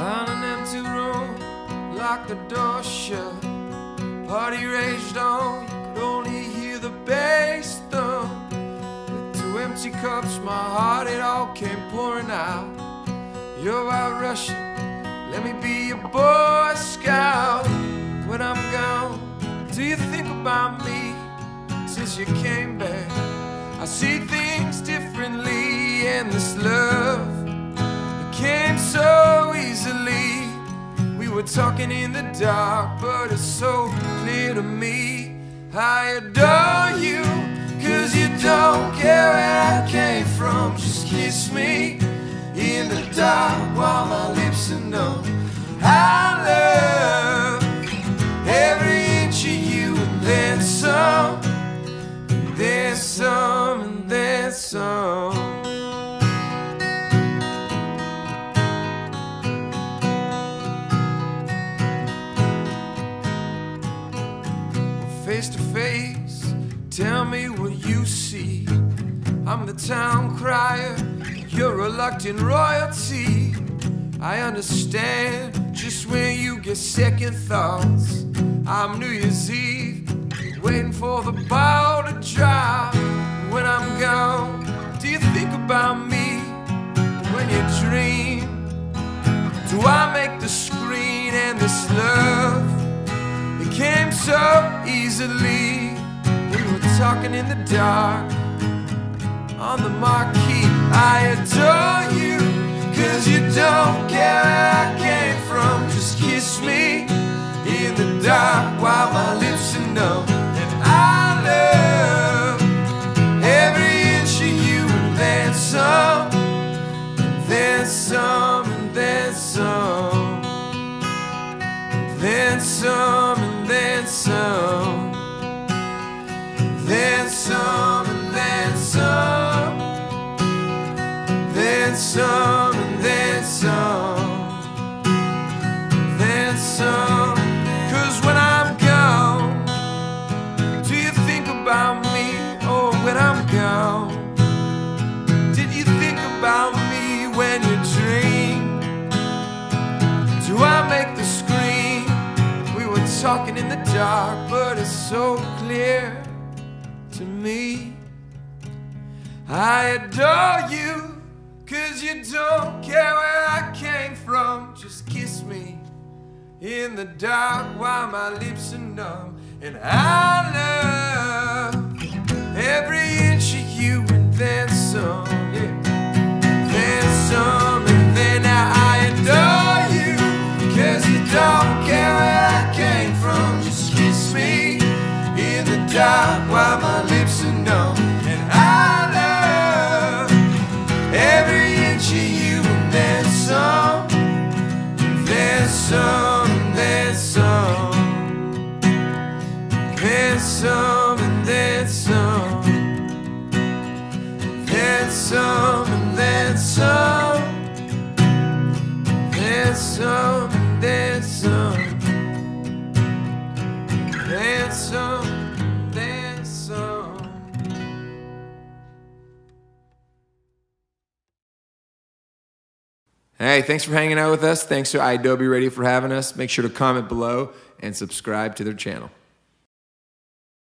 Found an empty room, locked the door shut. Party raged on, you could only hear the bass thump. With two empty cups, my heart, it all came pouring out. You're out rushing, let me be your Boy Scout. When I'm gone, do you think about me? Since you came back, I see things differently, and this love, it came so easily. We were talking in the dark, but it's so clear to me. I adore you, 'cause you don't care where I came from. Just kiss me in the dark while my lips are numb. I love every inch of you, and then some, and then some, and then some. Face to face, tell me what you see. I'm the town crier, you're reluctant royalty. I understand just when you get second thoughts. I'm New Year's Eve, waiting for the ball to drop. When I'm gone, do you think about me when you dream? Do I make the screen? And this love, it came so easily. We were talking in the dark on the marquee. I adore you, 'cause you don't care where I came from. Just kiss me in the dark while my lips are numb. And I love every inch of you, and then some, and then some, and then some, and then some, and then some, then some, and then some, then some, and then some, then some. 'Cause when I'm gone, do you think about me? Oh, when I'm gone, did you think about me when you dream? Do I make the screen? We were talking in the dark, but it's so clear to me. I adore you, 'cause you don't care where I came from. Just kiss me in the dark while my lips are numb. And I love every inch of you, and then some, yeah. Then some, and then I adore you, 'cause you don't care where I came from. Just kiss me in the dark while my lips are numb. And I love every inch of you, and then some, and then some, and then some, then some, and then some, then some, and then some, then some, and then some, then some, then some. Hey, thanks for hanging out with us. Thanks to iAdobe Radio for having us. Make sure to comment below and subscribe to their channel.